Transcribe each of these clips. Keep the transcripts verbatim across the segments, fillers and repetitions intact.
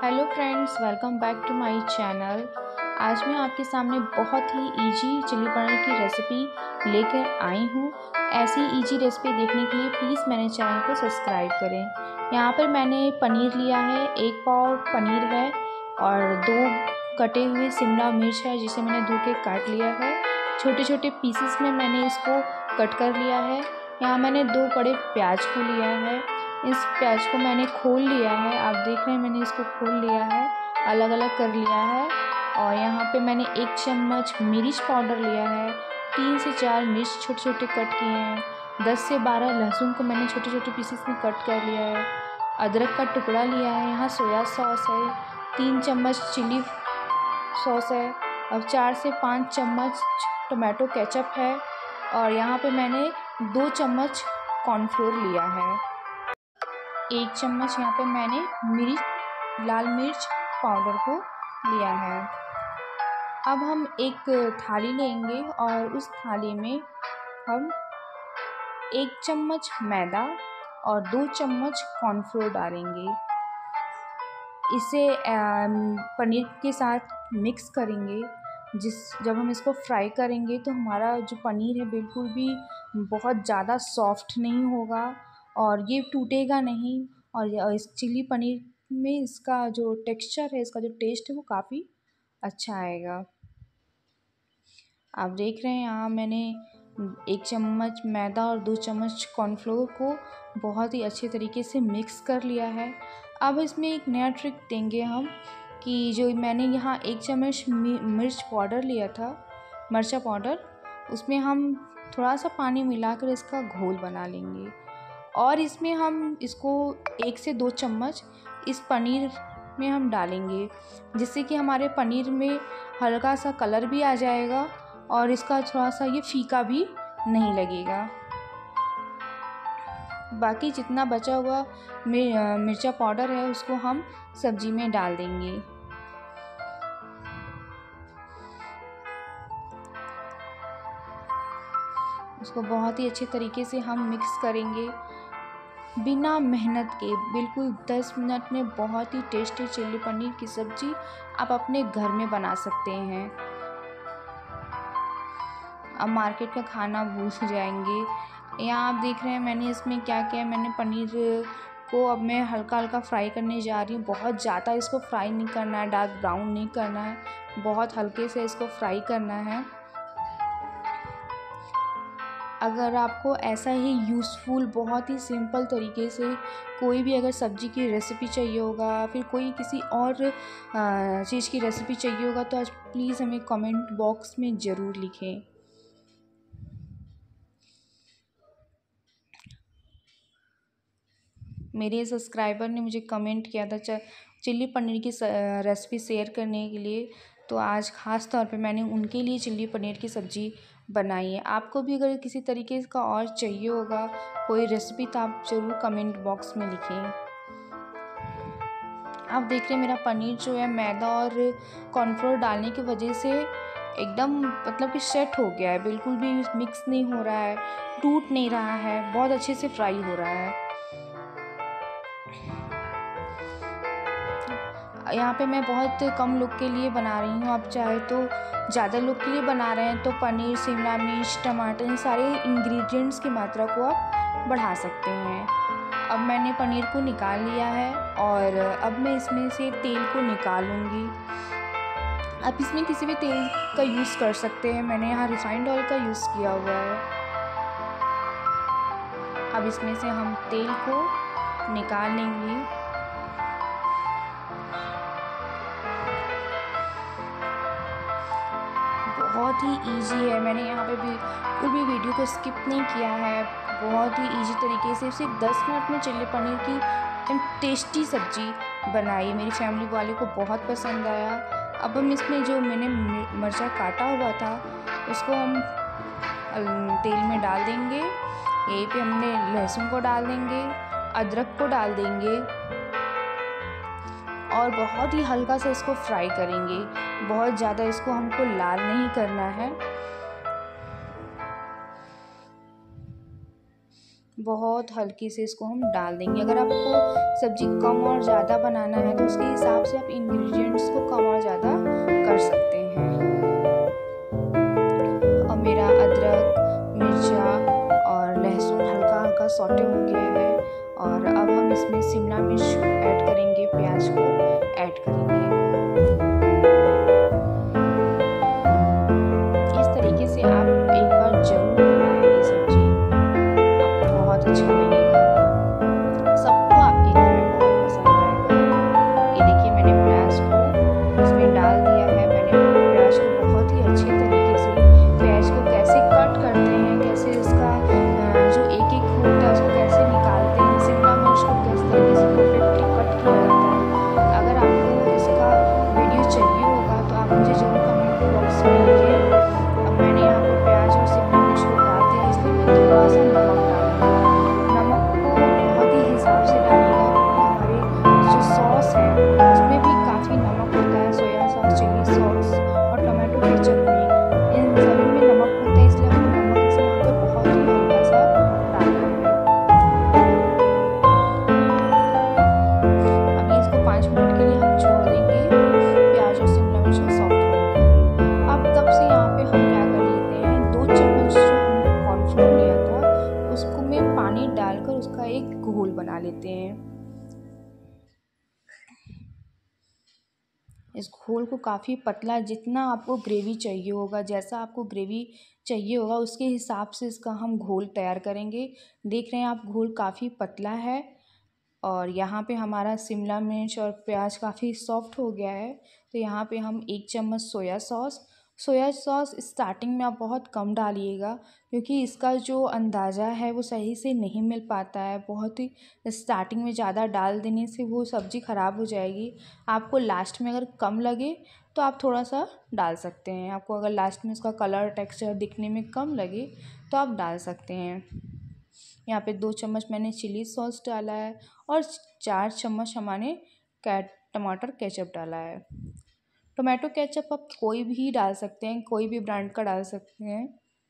Hello friends, welcome back to my channel. आज मैं आपके सामने बहुत ही इजी चिली पनीर की रेसिपी लेकर आई हूँ। ऐसी इजी रेसिपी देखने के लिए प्लीज़ मेरे चैनल को सब्सक्राइब करें। यहाँ पर मैंने पनीर लिया है, एक पाव पनीर है और दो कटे हुए शिमला मिर्च है जिसे मैंने धो के काट लिया है। छोटे छोटे पीसेस में मैंने इसको कट कर लिया है। यहाँ मैंने दो बड़े प्याज को लिया है। इस प्याज को मैंने खोल लिया है, आप देख रहे हैं मैंने इसको खोल लिया है, अलग अलग कर लिया है। और यहाँ पे मैंने एक चम्मच मिर्च पाउडर लिया है, तीन से चार मिर्च छोटे छोटे कट किए हैं, दस से बारह लहसुन को मैंने छोटे छोटे पीसेस में कट कर लिया है, अदरक का टुकड़ा लिया है, यहाँ सोया सॉस है, तीन चम्मच चिली सॉस है और चार से पाँच चम्मच टोमेटो केचप है। और यहाँ पे मैंने दो चम्मच कॉर्नफ्लोर लिया है, एक चम्मच यहाँ पे मैंने मिर्च लाल मिर्च पाउडर को लिया है। अब हम एक थाली लेंगे और उस थाली में हम एक चम्मच मैदा और दो चम्मच कॉर्नफ्लोर डालेंगे। इसे पनीर के साथ मिक्स करेंगे। जिस जब हम इसको फ्राई करेंगे तो हमारा जो पनीर है बिल्कुल भी बहुत ज़्यादा सॉफ्ट नहीं होगा और ये टूटेगा नहीं। और इस चिली पनीर में इसका जो टेक्सचर है, इसका जो टेस्ट है वो काफ़ी अच्छा आएगा। आप देख रहे हैं यहाँ मैंने एक चम्मच मैदा और दो चम्मच कॉर्नफ्लोर को बहुत ही अच्छे तरीके से मिक्स कर लिया है। अब इसमें एक नया ट्रिक देंगे हम कि जो मैंने यहाँ एक चम्मच मिर्च पाउडर लिया था, मिर्चा पाउडर, उसमें हम थोड़ा सा पानी मिलाकर इसका घोल बना लेंगे और इसमें हम इसको एक से दो चम्मच इस पनीर में हम डालेंगे, जिससे कि हमारे पनीर में हल्का सा कलर भी आ जाएगा और इसका थोड़ा सा ये फीका भी नहीं लगेगा। बाकी जितना बचा हुआ मिर्चा पाउडर है उसको हम सब्जी में डाल देंगे। उसको बहुत ही अच्छे तरीके से हम मिक्स करेंगे बिना मेहनत के। बिल्कुल दस मिनट में बहुत ही टेस्टी चिली पनीर की सब्ज़ी आप अपने घर में बना सकते हैं। अब मार्केट का खाना भूल जाएंगे। यहाँ आप देख रहे हैं मैंने इसमें क्या किया है। मैंने पनीर को अब मैं हल्का हल्का फ्राई करने जा रही हूँ। बहुत ज़्यादा इसको फ्राई नहीं करना है, डार्क ब्राउन नहीं करना है, बहुत हल्के से इसको फ्राई करना है। अगर आपको ऐसा ही यूज़फुल बहुत ही सिंपल तरीके से कोई भी अगर सब्ज़ी की रेसिपी चाहिए होगा, फिर कोई किसी और चीज़ की रेसिपी चाहिए होगा तो आज प्लीज़ हमें कमेंट बॉक्स में ज़रूर लिखें। मेरे सब्सक्राइबर ने मुझे कमेंट किया था चिल्ली पनीर की रेसिपी शेयर करने के लिए, तो आज ख़ास तौर पे मैंने उनके लिए चिल्ली पनीर की सब्ज़ी बनाई है। आपको भी अगर किसी तरीके का और चाहिए होगा कोई रेसिपी तो आप ज़रूर कमेंट बॉक्स में लिखें। आप देख रहे हैं मेरा पनीर जो है मैदा और कॉर्नफ्लोर डालने की वजह से एकदम मतलब कि सेट हो गया है, बिल्कुल भी मिक्स नहीं हो रहा है, टूट नहीं रहा है, बहुत अच्छे से फ्राई हो रहा है। यहाँ पे मैं बहुत कम लोग के लिए बना रही हूँ, आप चाहे तो ज़्यादा लोग के लिए बना रहे हैं तो पनीर, शिमला मिर्च, टमाटर, इन सारे इंग्रेडिएंट्स की मात्रा को आप बढ़ा सकते हैं। अब मैंने पनीर को निकाल लिया है और अब मैं इसमें से तेल को निकालूंगी। आप इसमें किसी भी तेल का यूज़ कर सकते हैं, मैंने यहाँ रिफाइंड ऑयल का यूज़ किया हुआ है। अब इसमें से हम तेल को निकाल लेंगे। बहुत ही इजी है, मैंने यहाँ पे भी कोई भी वीडियो को स्किप नहीं किया है। बहुत ही इजी तरीके से सिर्फ दस मिनट में चिल्ली पनीर की एकदम टेस्टी सब्ज़ी बनाई। मेरी फैमिली वाले को बहुत पसंद आया। अब हम इसमें जो मैंने मिर्चा काटा हुआ था उसको हम तेल में डाल देंगे। यहीं पे हमने लहसुन को डाल देंगे, अदरक को डाल देंगे और बहुत ही हल्का सा इसको फ्राई करेंगे। बहुत ज़्यादा इसको हमको लाल नहीं करना है, बहुत हल्की से इसको हम डाल देंगे। अगर आपको सब्ज़ी कम और ज़्यादा बनाना है तो उसके हिसाब से आप इंग्रेडिएंट्स को कम और ज़्यादा कर सकते हैं। और मेरा अदरक, मिर्चा और लहसुन हल्का हल्का सौटे हो गया है और अब हम इसमें शिमला मिर्च ऐड करेंगे, प्याज को ऐड करेंगे। इस तरीके से आप एक बार जरूर बनाएं ये सब्जी, आपको बहुत अच्छा लगेगा, सबको आपके घर में बहुत पसंद आएगा। ये देखिए मैंने प्याज को इसमें डाल दिया है। मैंने प्याज को बहुत ही अच्छे तरीके से, प्याज को कैसे कट करते हैं, कैसे इसका जो एक एक होता है उसको कैसे निकालते हैं, शिमला मिर्च को किस तरीके से परफेक्टली कट किया जाता है। अगर आपको इसका वीडियो चाहिए होगा तो आप मुझे जरूर कमेंट बॉक्स में लिखिए। अब मैंने यहाँ पर प्याज और शिमला मिर्च को डाल दिया, इसमें मैं थोड़ा सा नमक डालूंगा। नमक को बहुत ही हिसाब से डालिएगा क्योंकि हमारे जो सॉस है उसमें भी काफ़ी नमक होता है। सोया सॉस, चिली सॉस और टमाटो केचप में इन सभी में नमक होता है, इसलिए आपको नमक इसमें यहाँ पर बहुत ही हल्का सा डालना है। अभी इसको पाँच मिनट के लिए हम छोड़ देंगे प्याज और शिमला मिर्च को सॉफ्ट होने के लिए। अब तब से यहाँ पे हम क्या कर लेते हैं, दो चम्मच जो हमने कॉर्नफ्लोर लिया था उसको में पानी डालकर उसका एक घोल बना लेते हैं। इस घोल को काफ़ी पतला, जितना आपको ग्रेवी चाहिए होगा, जैसा आपको ग्रेवी चाहिए होगा उसके हिसाब से इसका हम घोल तैयार करेंगे। देख रहे हैं आप घोल काफ़ी पतला है और यहाँ पे हमारा शिमला मिर्च और प्याज काफ़ी सॉफ्ट हो गया है। तो यहाँ पे हम एक चम्मच soya sauce soya sauce starting में आप बहुत कम डालिएगा क्योंकि इसका जो अंदाज़ा है वो सही से नहीं मिल पाता है। बहुत ही स्टार्टिंग में ज़्यादा डाल देने से वो सब्ज़ी ख़राब हो जाएगी। आपको लास्ट में अगर कम लगे तो आप थोड़ा सा डाल सकते हैं। आपको अगर लास्ट में उसका कलर टेक्सचर दिखने में कम लगे तो आप डाल सकते हैं। यहाँ पे दो चम्मच मैंने चिली सॉस डाला है और चार चम्मच हमारे कैट टमाटर केचप डाला है। टोमेटो केचप आप कोई भी डाल सकते हैं, कोई भी ब्रांड का डाल सकते हैं।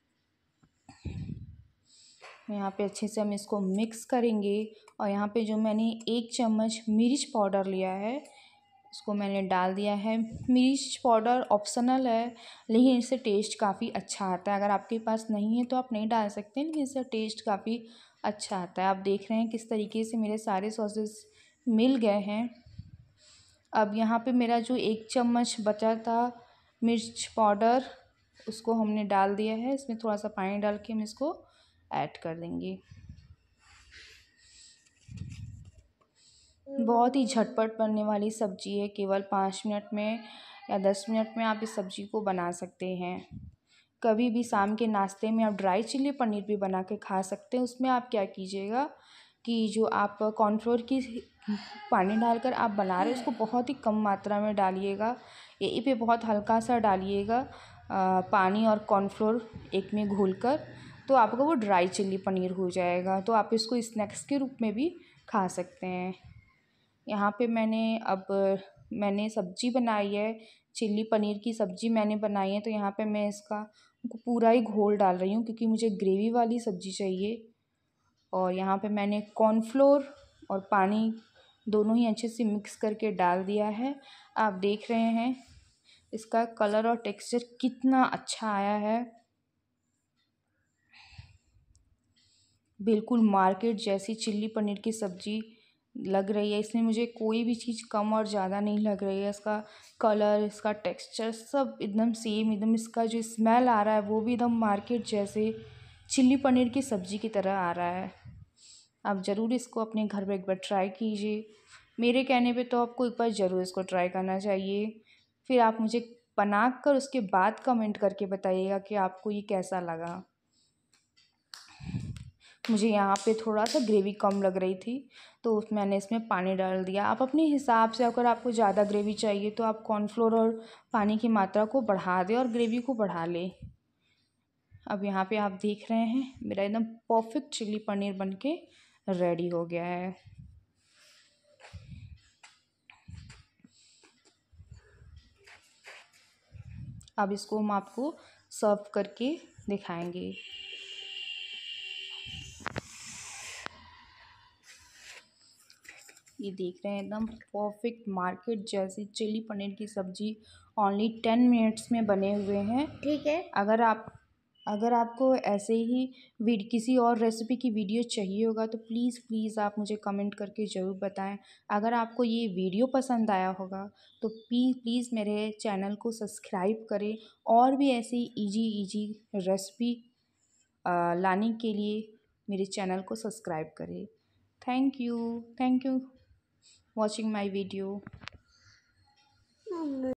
यहाँ पे अच्छे से हम इसको मिक्स करेंगे और यहाँ पे जो मैंने एक चम्मच मिर्च पाउडर लिया है इसको मैंने डाल दिया है। मिर्च पाउडर ऑप्शनल है लेकिन इससे टेस्ट काफ़ी अच्छा आता है। अगर आपके पास नहीं है तो आप नहीं डाल सकते, लेकिन इससे टेस्ट काफ़ी अच्छा आता है। आप देख रहे हैं किस तरीके से मेरे सारे सॉसेस मिल गए हैं। अब यहाँ पे मेरा जो एक चम्मच बचा था मिर्च पाउडर उसको हमने डाल दिया है। इसमें थोड़ा सा पानी डाल के हम इसको ऐड कर देंगे। बहुत ही झटपट बनने वाली सब्ज़ी है, केवल पाँच मिनट में या दस मिनट में आप इस सब्ज़ी को बना सकते हैं। कभी भी शाम के नाश्ते में आप ड्राई चिल्ली पनीर भी बना के खा सकते हैं। उसमें आप क्या कीजिएगा कि जो आप कॉर्नफ्लोर की पानी डालकर आप बना रहे हैं उसको बहुत ही कम मात्रा में डालिएगा, यहीं पे बहुत हल्का सा डालिएगा पानी और कॉर्नफ्लोर एक में घोलकर, तो आपका वो ड्राई चिल्ली पनीर हो जाएगा। तो आप इसको स्नैक्स के रूप में भी खा सकते हैं। यहाँ पे मैंने अब मैंने सब्ज़ी बनाई है, चिल्ली पनीर की सब्ज़ी मैंने बनाई है। तो यहाँ पे मैं इसका पूरा ही घोल डाल रही हूँ क्योंकि मुझे ग्रेवी वाली सब्ज़ी चाहिए। और यहाँ पे मैंने कॉर्नफ्लोर और पानी दोनों ही अच्छे से मिक्स करके डाल दिया है। आप देख रहे हैं इसका कलर और टेक्सचर कितना अच्छा आया है, बिल्कुल मार्केट जैसी चिल्ली पनीर की सब्ज़ी लग रही है। इसमें मुझे कोई भी चीज़ कम और ज़्यादा नहीं लग रही है। इसका कलर, इसका टेक्सचर सब एकदम सेम, एकदम इसका जो स्मेल आ रहा है वो भी एकदम मार्केट जैसे चिल्ली पनीर की सब्ज़ी की तरह आ रहा है। आप ज़रूर इसको अपने घर में एक बार ट्राई कीजिए। मेरे कहने पे तो आपको एक बार ज़रूर इसको ट्राई करना चाहिए। फिर आप मुझे बना कर उसके बाद कमेंट करके बताइएगा कि आपको ये कैसा लगा। मुझे यहाँ पे थोड़ा सा ग्रेवी कम लग रही थी तो मैंने इसमें पानी डाल दिया। आप अपने हिसाब से, अगर आपको ज़्यादा ग्रेवी चाहिए तो आप कॉर्नफ्लोर और पानी की मात्रा को बढ़ा दें और ग्रेवी को बढ़ा लें। अब यहाँ पे आप देख रहे हैं मेरा एकदम परफेक्ट चिल्ली पनीर बनके रेडी हो गया है। अब इसको हम आपको सर्व करके दिखाएंगे। ये देख रहे हैं एकदम परफेक्ट मार्केट जैसी चिली पनीर की सब्जी ओनली टेन मिनट्स में बने हुए हैं। ठीक है। अगर आप अगर आपको ऐसे ही वीड किसी और रेसिपी की वीडियो चाहिए होगा तो प्लीज़ प्लीज़ आप मुझे कमेंट करके ज़रूर बताएं। अगर आपको ये वीडियो पसंद आया होगा तो प्लीज़ प्लीज़ मेरे चैनल को सब्सक्राइब करें और भी ऐसी इजी इजी रेसिपी लाने के लिए मेरे चैनल को सब्सक्राइब करें। Thank you thank you watching my video.